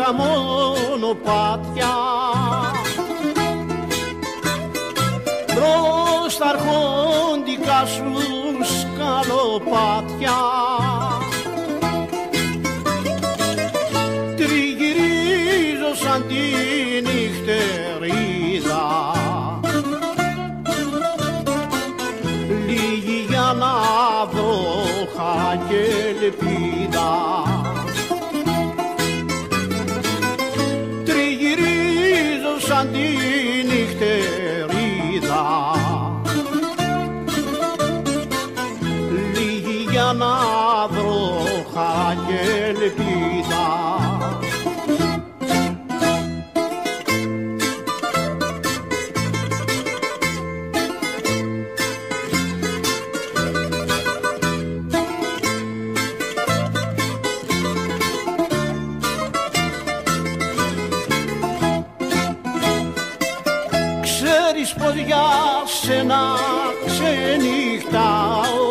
στα μονοπάτια, μπρος τα αρχόντικα σου σκαλοπάτια, τριγυρίζω σαν τη νυχτερίδα, λίγη για να βρω και ελπίδα. Τριγυρίζω σαν τη νυχτερίδα, λίγη για να βρω και ελπίδα. Ξέρεις πως για σένα ξενυχτάω,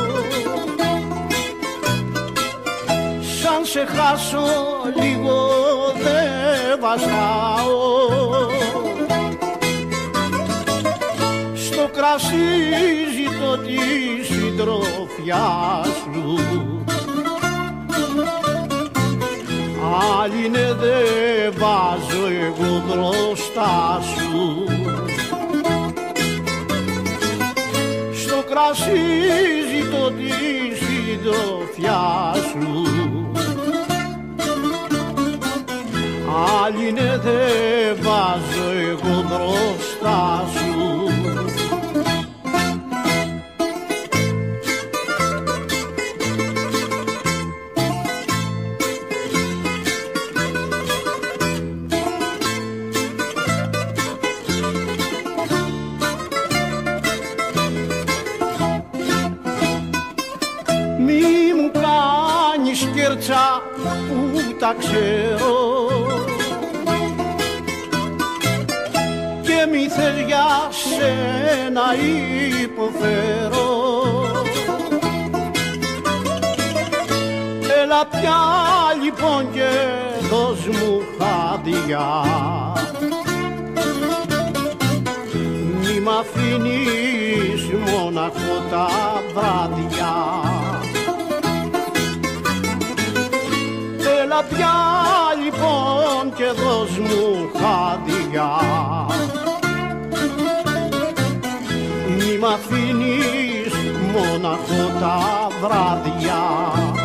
σαν σε χάσω λίγο δεν βαστάω. Στο κρασί ζητώ τη συντροφιά σου, άλλη ναι δεν βάζω εγώ μπροστά σου. Στο κρασί ζητώ τη συντροφιά σου, άλλη ναι δεν βάζω εγώ μπροστά σου. Μη μου κάνεις κέρτσα που τα ξέρω και μη θες για σένα υποφέρω. Έλα πια λοιπόν και δώσ' μου χάδια, μη μ' αφήνεις μοναχό τα βράδια. Έλα πια λοιπόν και δώσ' μου χάδια, μη μ' αφήνεις μοναχό τα βράδια.